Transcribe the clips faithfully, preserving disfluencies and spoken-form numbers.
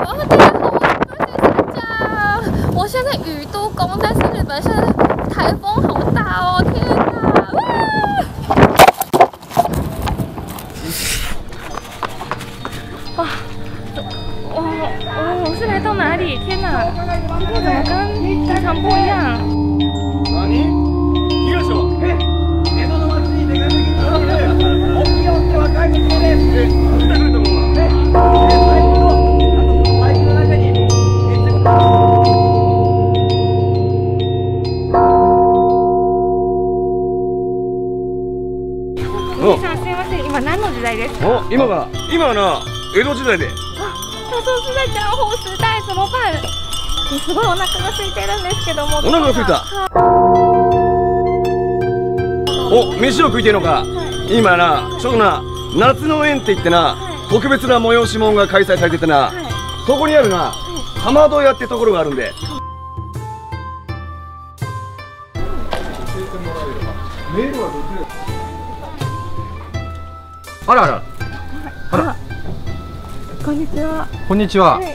哦，大家好，我是三江。我现在宇都宫，但是日本现在台风好大哦，天哪！哇！哇！哦，我是来到哪里？天哪！这怎么跟平常不一样？お兄さんすいません、今何の時代ですか？ お、今が今はな江戸時代で。 あ、他说是在江户时代，怎么办？すごいお腹が空いてるんですけども。 お腹が空いた。お、飯を食いてえのか。今な、ちょうどな夏の宴って言ってな、特別な催し物が開催されててな、そこにあるなかまど屋ってところがあるんで。あらあら。あら。 こんにちは。 こんにちは。ん？こ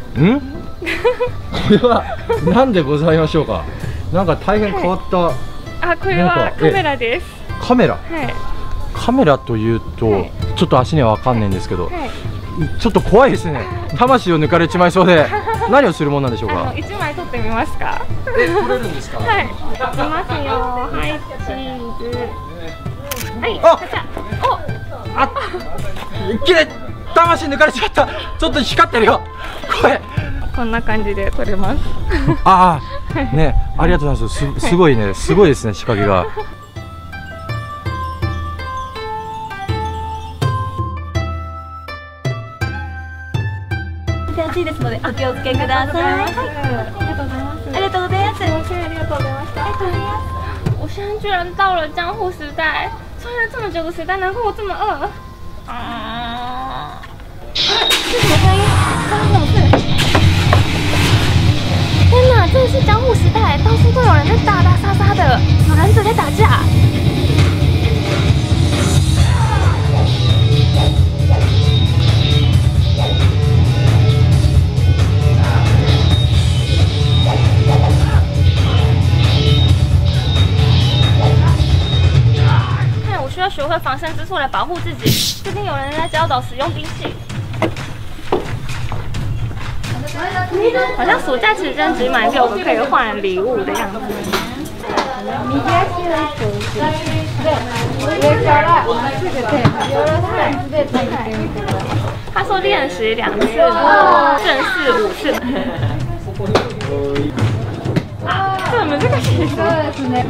れは何でございましょうか。なんか大変変わった。 あ、これはカメラです。 カメラ。 はい。 カメラというと、 はい、 ちょっと足にはわかんないんですけど、はい、ちょっと怖いですね。魂を抜かれちまいそうで、何をするもんなんでしょうか。 一枚撮ってみますか。 え、撮れるんですか。 はい。いますよ。はい、チーズ。はい。 あ、 お、 あ、きれい。魂抜かれちまった。ちょっと光ってるよ。これ。 こんな感じで撮れます。 ああ、ね、ありがとうございます。す、すごいね、すごいですね、仕掛けが。 暑いですのでお気をつけください。ありがとうございます。ありがとうございます。 ありがとうございました。我现在居然到了江户时代，穿了这么久的时代，难怪我这么饿。啊！这什么声音？发生什么事？天哪，这是江户时代，到处都有人在打打杀杀的，有忍者在打架。需要学会防身之术来保护自己。这边有人在教导使用兵器。好像暑假期间只买六个可以换礼物的样子。他说练习两次，正式五次。这很難しいですね。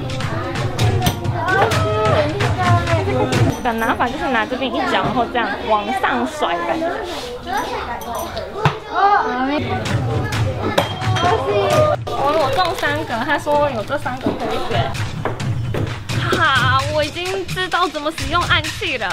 的拿法就是拿这边一脚，然后这样往上甩的感觉。我我中三个，他说有这三个可以选。哈哈，我已经知道怎么使用暗器了。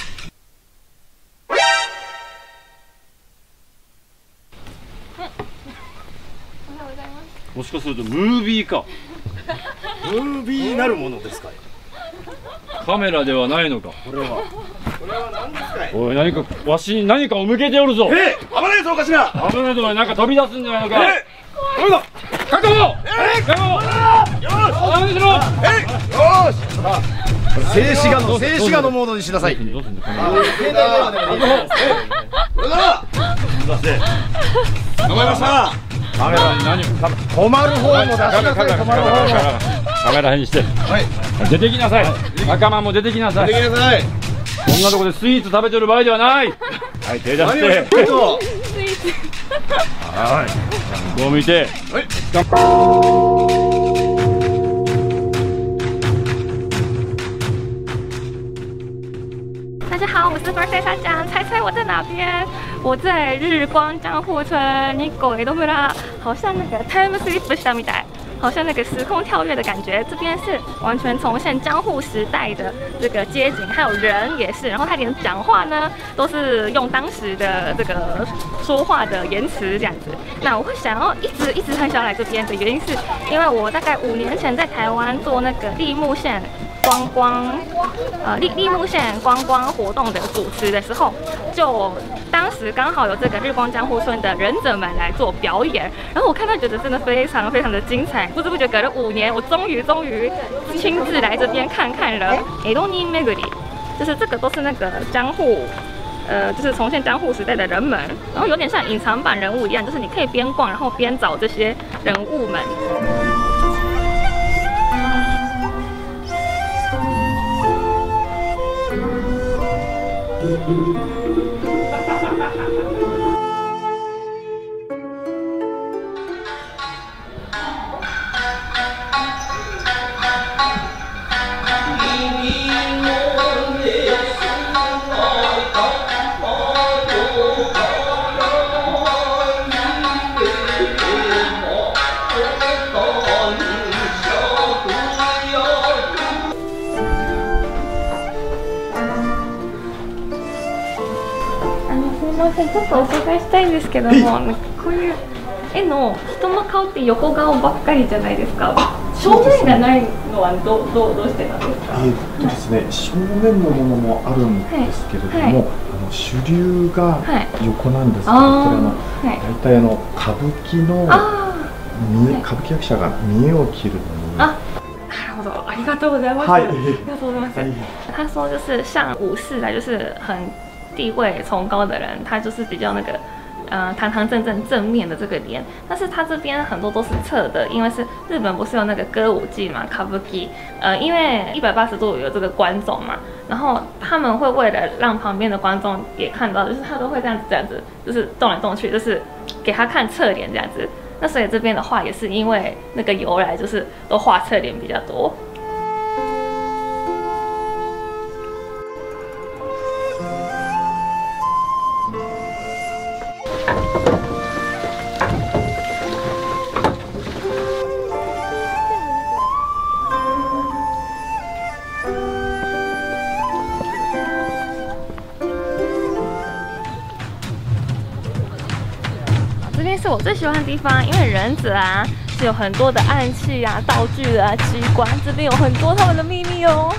もしかするとムービーか。ムービーなるものですか。カメラではないのか。これは。これは何ですか。おい、何かわしに何かを向けておるぞ。え、危ないぞおかしら。危ないぞ、なんか飛び出すんじゃないのか。え、どうぞ。確保。え、確保。よし。何しろ。え、よし。静止画の静止画のモードにしなさい。どうすんだ。携帯電話でもいい。これだ。頑張りました。カメラに何を止まる方も出しなさい。止まる方もカメラ変にして、はい、出てきなさい。仲間も出てきなさい。出てきなさい。こんなとこでスイーツ食べてる場合ではない。はい、手出して。スイーツ。はい。こう見て。はい。 大家好，我是 Birthday 大江，猜猜我在哪边？我在日光江户村日光江戸村，好像那个 time slip したみたい。好像那个时空跳跃的感觉，这边是完全重现江户时代的这个街景，还有人也是，然后他连讲话呢都是用当时的这个说话的言辞这样子。那我会想要一直一直很想来这边的原因是，因为我大概五年前在台湾做那个立木线观光呃立立木县观光活动的主持的时候，就当时刚好有这个日光江户村的忍者们来做表演，然后我看到觉得真的非常非常的精彩，不知不觉隔了五年，我终于终于亲自来这边看看了。江戸人巡り，就是这个都是那个江户。呃，就是重现江户时代的人们，然后有点像隐藏版人物一样，就是你可以边逛，然后边找这些人物们。ちょっとお伺いしたいんですけども、こういう絵の人の顔って横顔ばっかりじゃないですか。正面がないのはどうどうどうしてなんですか。 えっとですね、正面のものもあるんですけれども、はいはい、あの主流が横なんですけど、はい、これあの、はい、大体あの歌舞伎の見え、歌舞伎役者が見栄を切るのに。 あ、なるほど、ありがとうございます。はい、ありがとうございます。他说就是像武士来，就是很地位崇高的人，他就是比较那个，呃，堂堂正正正面的这个脸。但是他这边很多都是侧的，因为是日本不是有那个歌舞伎嘛 ，kabuki， 呃，因为一百八十度有这个观众嘛，然后他们会为了让旁边的观众也看到，就是他都会这样子这样子，就是动来动去，就是给他看侧脸这样子。那所以这边的话也是因为那个由来，就是都画侧脸比较多。这边是我最喜欢的地方，因为忍者啊是有很多的暗器啊、道具啊、机关，这边有很多他们的秘密哦。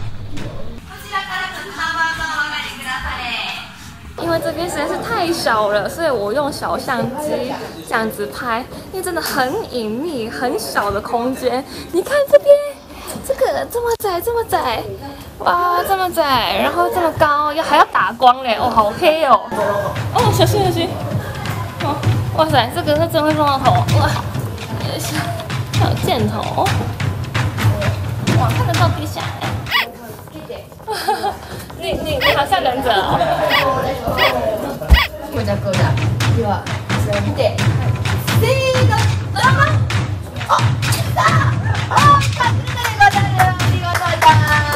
因为这边实在是太小了，所以我用小相机这样子拍，因为真的很隐秘、很小的空间。你看这边，这个这么窄、这么窄，哇，这么窄，然后这么高，要还要打光嘞，哦，好黑哦。哦，小心小心。哦，哇塞，这个是真会撞到头，哇，还有箭头，哇，看得到地下哎。你你你好像忍者哦。こうだこうだ。では、それを見て、せーの、ドラマ。あ、来た。あ、隠れたでござる。見事だ。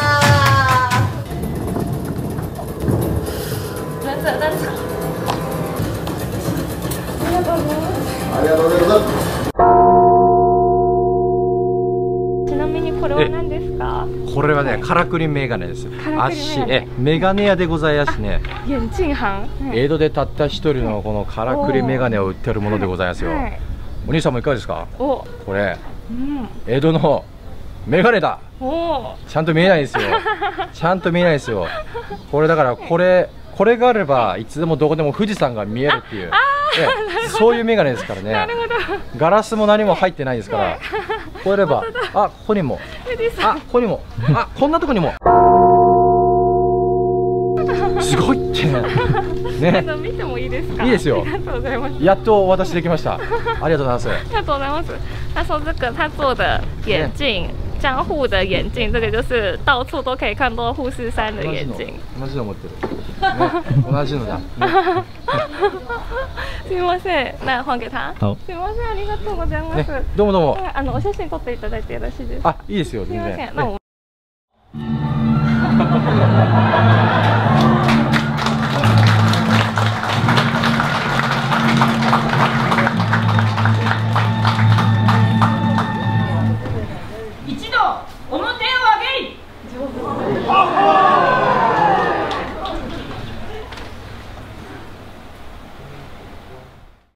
忍者登場。ありがとうございます。ありがとうございます。ちなみにこれは何ですか？ これはね、からくりメガネです。足、え、メガネ屋でございますね。 眼鏡行。 江戸でたった一人のこのからくりメガネを売ってるものでございますよ。お兄さんもいかがですか？これ、江戸のメガネだ。ちゃんと見えないですよ。ちゃんと見えないですよ。これだから、これ、これがあれば、いつでもどこでも富士山が見えるっていう。そういうメガネですからね。ガラスも何も入ってないですから。こうやれば、あ、ここにも、あ、ここにも、あ、こんなとこにも。すごいってね。 見てもいいですか？ いいですよ。 ありがとうございます。 やっとお渡しできました。ありがとうございます。 ありがとうございます。他说这个他做的眼镜，江户的眼镜，这个就是到处都可以看到富士山的眼镜。 同じの持ってる。同じのだ。 すみません、那还给他。好。すみません、ありがとうございます。 どうもどうも。 あのお写真撮っていただいてよろしいですか？ あ、いいですよ。 すみません。那我。